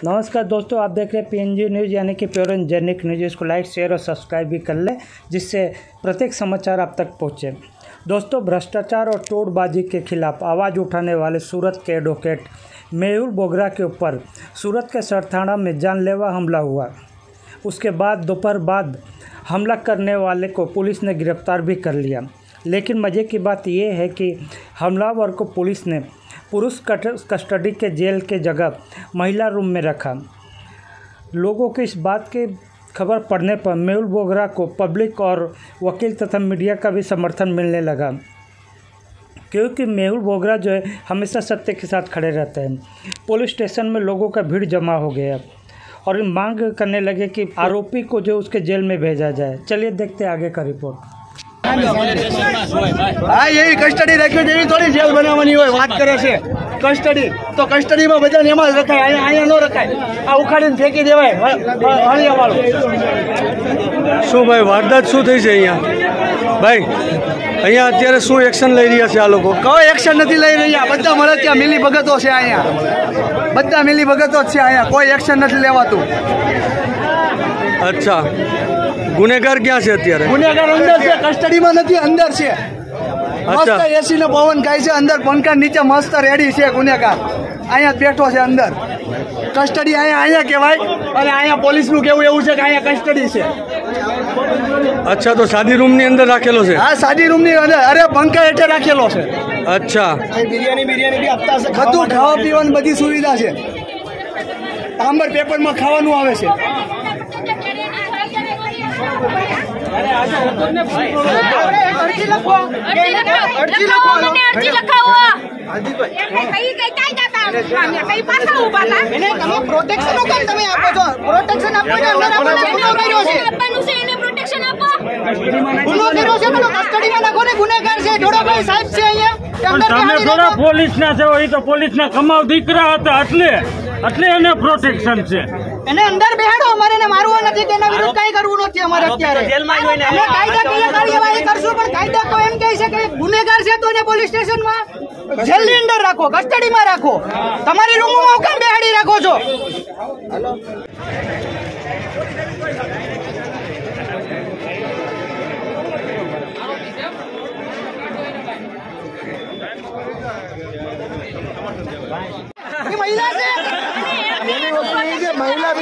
नमस्कार दोस्तों, आप देख रहे हैं PNG न्यूज़ यानी कि प्योर एंड जेनिक न्यूज़। इसको लाइक, शेयर और सब्सक्राइब भी कर लें, जिससे प्रत्येक समाचार आप तक पहुँचे। दोस्तों, भ्रष्टाचार और टोटबाजी के खिलाफ आवाज़ उठाने वाले सूरत के एडवोकेट मेहुल बोगरा के ऊपर सूरत के सरथाना में जानलेवा हमला हुआ। उसके बाद दोपहर बाद हमला करने वाले को पुलिस ने गिरफ्तार भी कर लिया। लेकिन मज़े की बात यह है कि हमलावर को पुलिस ने पुरुष कस्टडी के जेल के जगह महिला रूम में रखा। लोगों की इस बात की खबर पड़ने पर मेहुल बोगरा को पब्लिक और वकील तथा मीडिया का भी समर्थन मिलने लगा, क्योंकि मेहुल बोगरा जो है हमेशा सत्य के साथ खड़े रहते हैं। पुलिस स्टेशन में लोगों का भीड़ जमा हो गया और मांग करने लगे कि आरोपी को जो उसके जेल में भेजा जाए। चलिए देखते हैं आगे का रिपोर्ट। हाँ, यही कस्टडी रखी जेवी थोड़ी जेल बनावવાની હોય। વાત કરે છે કસ્ટડી, તો કસ્ટડીમાં બધાને એમાં જ રખાય, અહીંયા ન રખાય। આ ઉખાડીને ફેંકી દેવાય હળિયાવાળું। શું ભાઈ વારદાત શું થઈ છે અહીંયા? ભાઈ અહીંયા અત્યારે શું એક્શન લઈ રહ્યા છે આ લોકો? કોઈ એક્શન નથી લઈ રહ્યા, બધા મળે ત્યાં મિલી ભગતો છે અહીંયા, બધા મિલી ભગતો જ છે અહીંયા, કોઈ એક્શન નથી લેવાતું। અચ્છા, ગુનેગાર ક્યાં છે અત્યારે? ગુનેગાર અંદર છે, કસ્ટડીમાં નથી, અંદર છે। મસ્ત એસી નો પવન ખાય છે અંદર, પંખા નીચે મસ્ત રેડી છે ગુનેગાર। અહીંયા બેઠો છે અંદર, કસ્ટડી અહીંયા કહેવાય, અને અહીંયા પોલીસનું કેવું એવું છે કે અહીંયા કસ્ટડી છે। અચ્છા, તો સાદી રૂમની અંદર રાખેલો છે? હા, સાદી રૂમની અંદર, અરે પંખા હેઠે રાખેલો છે। અચ્છા, બિરયાની બી આપતા છે, બધું ખાવા પીવાની બધી સુવિધા છે। તાંબર પેપરમાં ખાવાનું આવે છે। પોલીસ ના છે, એ તો પોલીસ ના કમાવ દીકરા હતા, એટલે એને પ્રોટેક્શન છે। એને અંદર બેહાડો, અમારે એને મારવું નથી કે એના વિરુદ્ધ કઈ કરવું નથી અમારે અત્યારે। અમે કાયદાકીય કાર્યવાહી કરશું, પણ કાયદા તો એમ કહે છે કે ગુનેગાર છે તો એને પોલીસ સ્ટેશનમાં જેલની અંદર રાખો, કસ્ટડીમાં રાખો। તમારી રૂમમાં કેમ બેહાડી રાખો છો? મહિલા છે, મહિલા